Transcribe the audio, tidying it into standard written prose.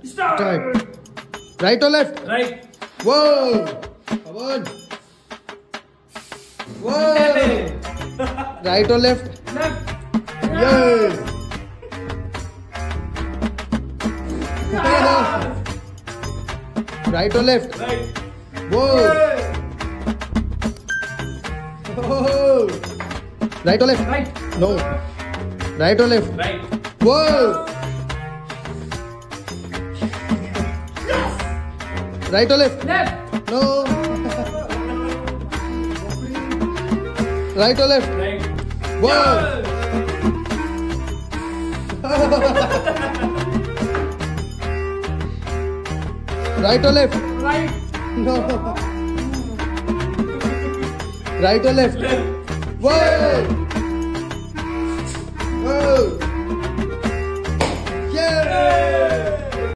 Start. Right or left? Right. Whoa! Come on. Whoa! Right or left? Left. Yay! Right or left? Right. Whoa! Whoa! Right or left? Right. No. Right or left? Right. Whoa! Right or left? Left. No. Right or left? Right. Whoa! Right or left? Right. No. Right or left? Left. Whoa!